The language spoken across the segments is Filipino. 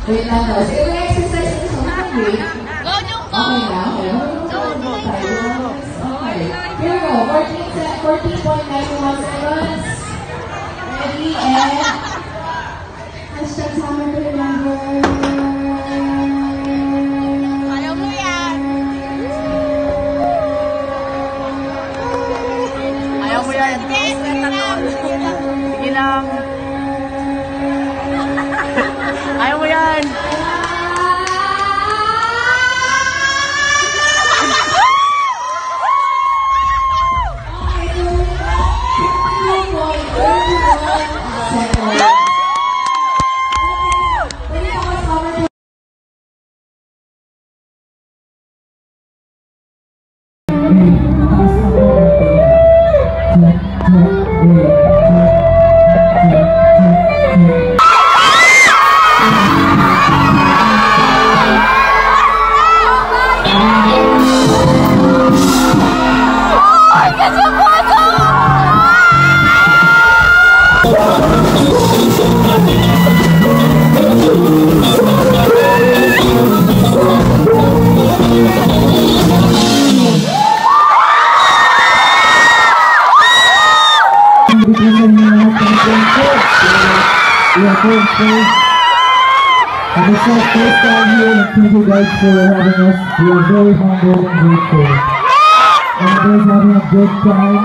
Wait lang daw. Sige, may exercise na sa mga wait. Go, Jungko! Okay na, okay. Okay. Here we go. 14.91 seconds. Ready, and... Hashtag summer to remember. Ayaw mo yan! Ayaw mo yan! Sige lang! Ayaw mo yan! And it's our first time here, and thank you guys for having us. We are very humble and grateful. And you guys having a good time.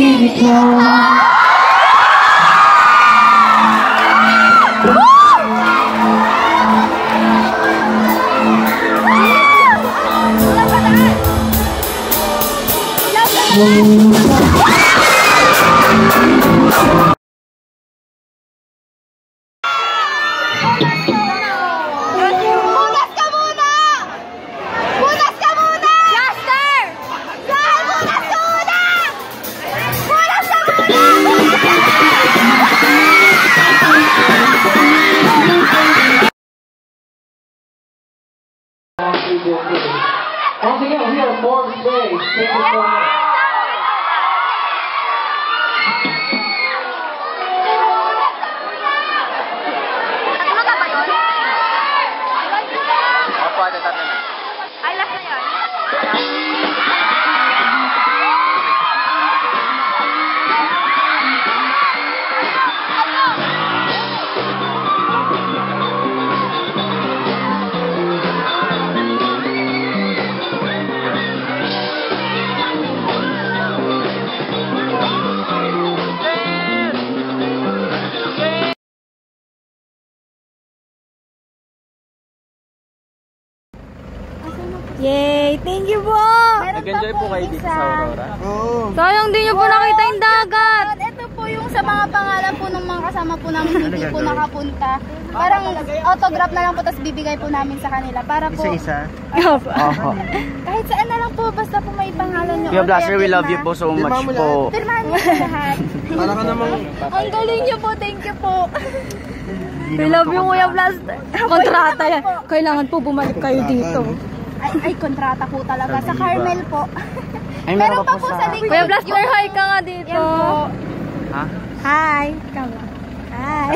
unicorn. Punas ka muna! Punas ka muna! Blaster! Saan? Punas ka muna! Punas ka Once again, we are more space. Thank you so much. Ano na ba yun? Opo, ito tatlo na. Ay, last na yun. Yay! Thank you po! Nag-enjoy po kayo dito sa Aurora? Sayang din niyo po nakita yung dagat. Ito po yung sa mga pangalan po ng mga kasama po namin hindi po nakapunta. Parang autograph na lang po tapos bibigay po namin sa kanila para po Opo. kahit saan na lang po basta po may pangalan nyo. Kuya Blaster, we love you po so much po. Pirmahan niyo po lahat. Ang galing niyo po, thank you po. We love you, Kuya Blaster. Kontrata yan. Kailangan po bumalik kayo dito. Ay, kontrata po talaga. Sa Carmel po. Ay, Meron pa po sa likod. Kuya Blaster, hi ka nga dito. Yan po. Ha? Hi. Come on. Hi.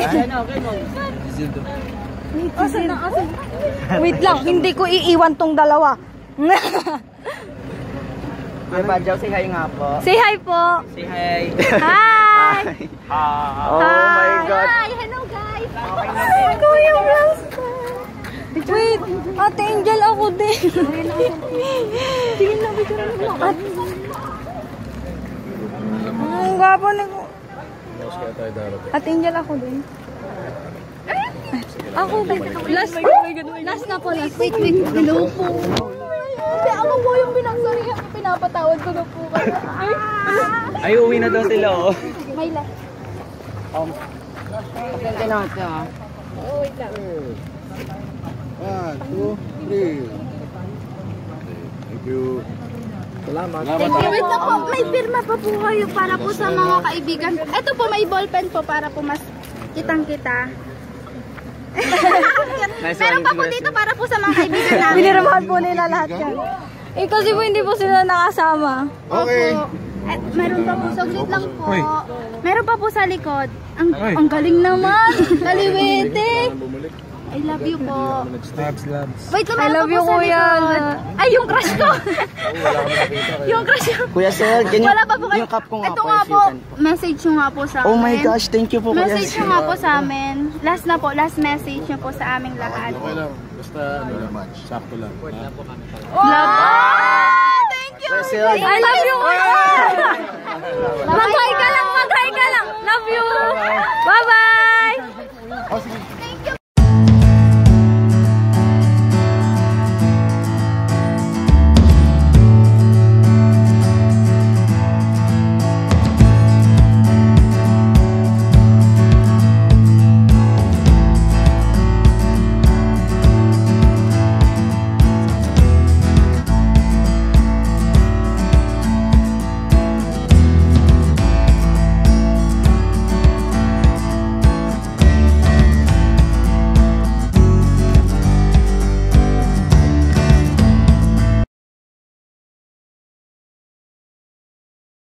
Wait lang, hindi ko iiwan tong dalawa. Kuya Badjaw, say hi nga po. Say hi po. Say hi. Hi. Oh my God. Hi, hello guys. Hi, Kuya Blaster. Wait, Ate Angel ako din. Sige na, bigyan mo. Ang gwapo ni ko. Ate Angel ako din. Ako din. Last na po, last. Wait, hello po. Hindi, ako po yung binagsarihan. Pinapatawad ko na po kayo. Ay, uwi na daw sila oh. May last. Pasensya na ito ha. Oh, wait lang. 1, 2, 3. Thank you. Salamat. Thank you. Wait lang po, may pirma pa po kayo para po sa mga kaibigan. Ito po, may ballpen po para po mas kitang-kita. Meron pa po dito para po sa mga kaibigan namin. Biniramahan po nila lahat yan. Eh kasi po hindi po sila nakasama. Okay. At meron pa po, saglit lang po. Meron pa po sa likod. Ang galing naman. Kaliwete. I love you po. Wait, I love you, pa po sa Kuya. likod. Ay, yung crush ko. Yung crush ko. Kuya Sel, ganyan Wala pa po kayo. yung cup ko nga Ito po. nga if you po, can po. message nyo nga po sa amin. Oh my gosh, thank you po Kuya Message nyo Sel. nga po sa amin. Last na po, last message nyo po sa aming lahat. Okay lang. Basta, sakto lang. Wow! Thank you! Kuya Sel, I love you, Kuya.